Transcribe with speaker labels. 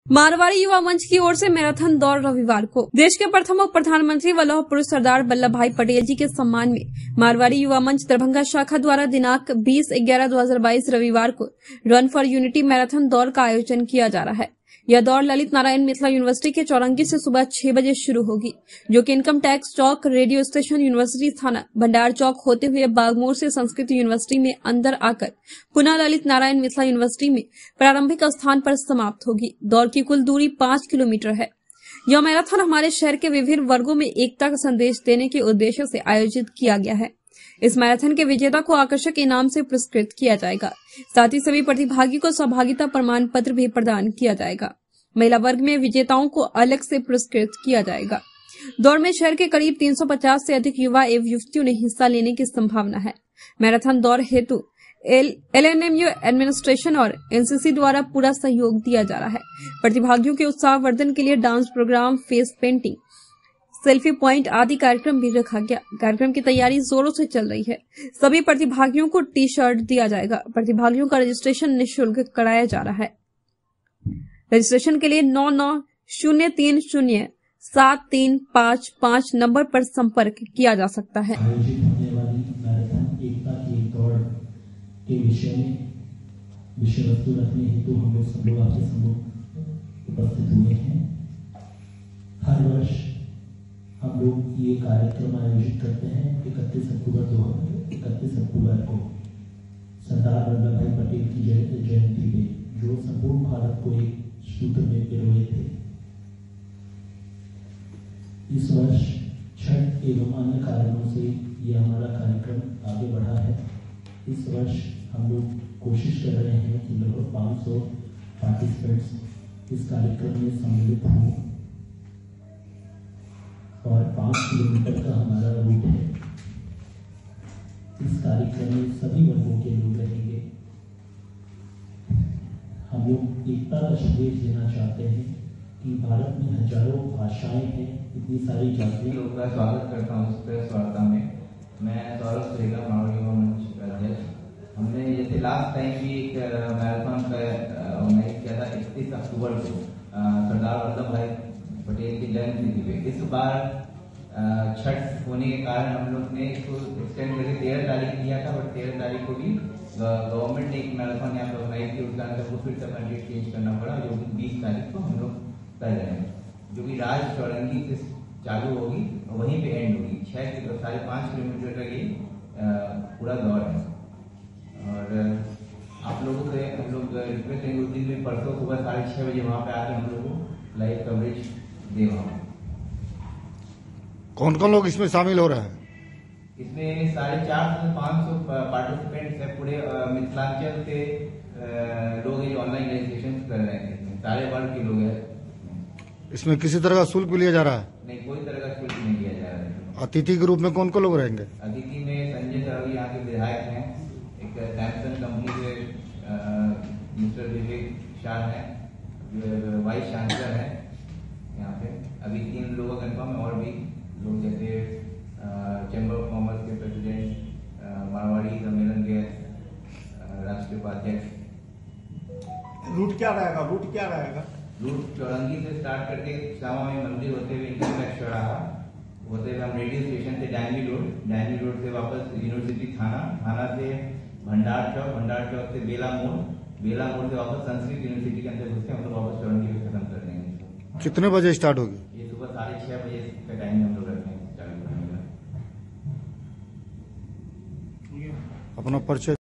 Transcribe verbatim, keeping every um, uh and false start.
Speaker 1: मारवाड़ी युवा मंच की ओर से मैराथन दौड़ रविवार को देश के प्रथम उप प्रधानमंत्री व लौह पुरुष सरदार वल्लभ भाई पटेल जी के सम्मान में मारवाड़ी युवा मंच दरभंगा शाखा द्वारा दिनांक बीस ग्यारह दो हजार बाईस रविवार को रन फॉर यूनिटी मैराथन दौड़ का आयोजन किया जा रहा है। यह दौड़ ललित नारायण मिथिला यूनिवर्सिटी के चौरंगी से सुबह छह बजे शुरू होगी, जो कि इनकम टैक्स चौक, रेडियो स्टेशन, यूनिवर्सिटी थाना, भंडार चौक होते हुए बागमोर से संस्कृत यूनिवर्सिटी में अंदर आकर पुनः ललित नारायण मिथिला यूनिवर्सिटी में प्रारंभिक स्थान पर समाप्त होगी। दौड़ की कुल दूरी पांच किलोमीटर है। यह मैराथन हमारे शहर के विभिन्न वर्गों में एकता का संदेश देने के उद्देश्य से आयोजित किया गया है। इस मैराथन के विजेता को आकर्षक इनाम से पुरस्कृत किया जाएगा। साथ ही सभी प्रतिभागी को सहभागिता प्रमाण पत्र भी प्रदान किया जाएगा। महिला वर्ग में विजेताओं को अलग से पुरस्कृत किया जाएगा। दौड़ में शहर के करीब तीन सौ पचास से अधिक युवा एवं युवतियों ने हिस्सा लेने की संभावना है। मैराथन दौड़ हेतु L N M U administration और एन सी सी द्वारा पूरा सहयोग दिया जा रहा है। प्रतिभागियों के उत्साह वर्धन के लिए dance program, face painting, selfie point आदि कार्यक्रम भी रखा गया। कार्यक्रम की तैयारी जोरों से चल रही है। सभी प्रतिभागियों को टी शर्ट दिया जाएगा। प्रतिभागियों का रजिस्ट्रेशन निःशुल्क कराया जा रहा है। रजिस्ट्रेशन के लिए नौ नौ शून्य तीन शून्य सात तीन पाँच पाँच नंबर पर संपर्क किया जा सकता है।
Speaker 2: आयोजित होने वाली मैराथन एकता की दौड़ के विषय में विषय वस्तु रखने हेतु हम लोग सब लोग आपके सम्मुख उपस्थित हुए हैं। हर वर्ष हम लोग ये कार्यक्रम आयोजित करते हैं। इकतीस अक्टूबर दो इकतीस अक्टूबर को सरदार वल्लभ भाई पटेल की जयंती पे, जो संपूर्ण भारत को एक सूत्र में पिरोए थे। इस वर्ष छठ एवं अन्य कारणों से ये हमारा कार्यक्रम आगे बढ़ा है। इस वर्ष हम लोग कोशिश कर रहे हैं कि लगभग पाँच सौ पार्टिसिपेंट्स इस कार्यक्रम में सम्मिलित हों और पाँच किलोमीटर का हमारा रूट है। इस कार्यक्रम में सभी वर्गों के लोग रहेंगे। हम लोग एकता का संदेश देना चाहते हैं कि भारत में हजारों भाषाएं हैं, इतनी सारी जातियां।
Speaker 3: लोगों का स्वागत करता हूँ इस प्रेस वार्ता में। मैं सौरभ सुरेगा, मारवाड़ी युवा मंच का अध्यक्ष। हमने जैसे लास्ट टाइम भी एक मैराथन का ऑर्गेनाइज किया था इकतीस अक्टूबर को सरदार वल्लभ भाई पटेल की जन्मतिथि पे। इस बार छठ होने के कारण हम लोग ने इसको एक्सटेंड करके तेरह तारीख दिया था, बट तेरह तारीख को भी गवर्नमेंट ने एक मैराथन यहाँ पर ऑर्गेनाइज की, उसका अंदर को फिर से अपना डेट चेंज करना पड़ा, जो कि बीस तारीख को हम लोग कर रहे हैं, जो कि राज चौरंगी से चालू होगी और वहीं पे एंड होगी। छह साढ़े पाँच किलोमीटर का ये पूरा दौर है। और आप लोगों से हम लोग रिक्वेस्ट करेंगे उस दिन में परसों सुबह साढ़े छः बजे वहाँ पे आके हम लोग को लाइव कवरेज दे। वहाँ
Speaker 4: कौन कौन लोग इसमें शामिल हो रहे हैं?
Speaker 3: इसमें साढ़े चार से पाँच सौ पार्टिसिपेंट्स है। पूरे मिथिलांचल के लोग ये ऑनलाइन रजिस्ट्रेशन कर रहे हैं। इसमें सारे वर्ग के लोग हैं।
Speaker 4: इसमें किसी तरह का शुल्क भी लिया जा रहा है?
Speaker 3: नहीं, कोई तरह का शुल्क नहीं लिया जा रहा है।
Speaker 4: अतिथि के रूप में कौन कौन लोग रहेंगे?
Speaker 3: अतिथि में संजय सर यहाँ के विधायक हैं, एक सैमसंग कंपनी के मिस्टर विवेक शाह है, वाइस चांसलर है यहाँ पे। अभी तीन लोगों का कंफर्म है, और भी लोग जैसे चैम्बर ऑफ कॉमर्स के प्रेसिडेंट, मारवाड़ी सम्मेलन के राष्ट्रीय उपाध्यक्ष।
Speaker 5: रूट क्या रहेगा? रूट क्या रहेगा?
Speaker 3: रूट चौरंगी से स्टार्ट करके श्यामा माई मंदिर होते हुए इनकम टैक्स चौराहा होते हुए हम रेडियो स्टेशन से डायनी रोड, डायनी रोड से वापस यूनिवर्सिटी थाना, थाना से भंडार चौक, भंडार चौक से बेला मोड़, बेला मोड़ से वापस संस्कृत यूनिवर्सिटी के अंदर घुसते हम लोग वापस चौरंगी में खत्म कर देंगे।
Speaker 4: कितने बजे स्टार्ट होगी?
Speaker 3: ये सुबह साढ़े छह बजे का टाइम हम लोग रखेंगे चालू करने का।
Speaker 4: अपना परिचय